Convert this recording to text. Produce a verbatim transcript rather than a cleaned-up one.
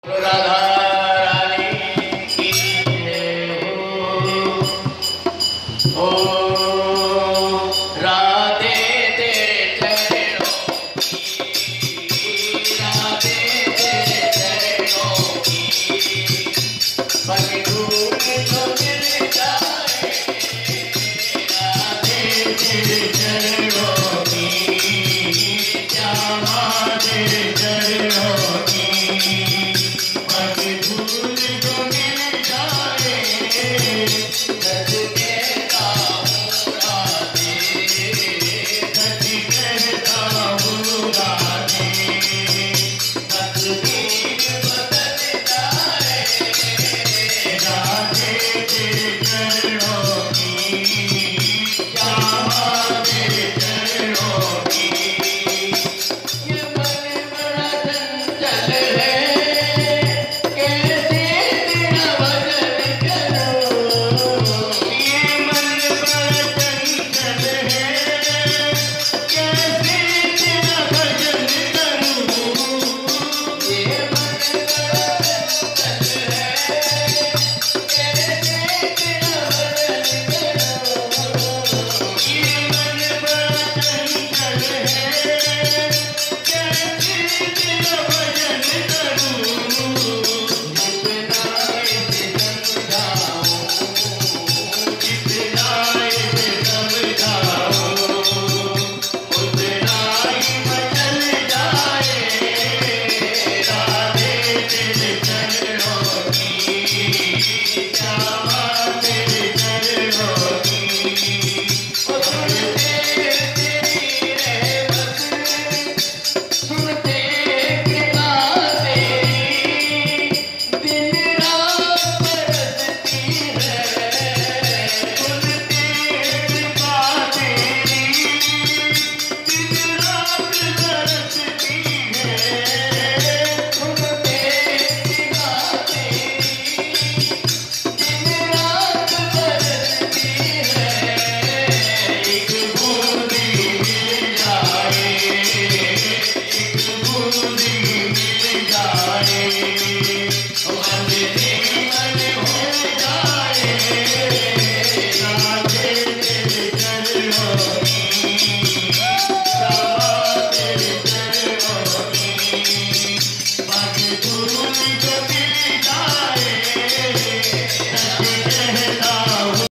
राधा रानी की जय हो। ओ राधे तेरे चरणों की, राधे तेरे चरणों की, बाकी धूल तो मिल जाए, राधे तेरे चरणों की, श्यामा तेरे चरणों की, बाकी धूल तो मिल जाए, सच कहता हूँ राधे, सच कहता हूँ राधे, तकदीर बदल जाए, राधे तेरे चरणों की, श्यामा तेरे चरणों की। ये मन बड़ा चंचल है, कैसे तेरा भजन करूं, ये मन बड़ा चंचल है, कैसे तेरा भजन करूं, ये मन बड़ा चंचल है, कैसे तेरा भजन करूं, ये मन बड़ा चंचल है, कैसे तेरा भजन करूं, जितना इसे समझाऊं, जितना इसे समझाऊं, उतना ही बदल जाए, राधे तेरे चरणों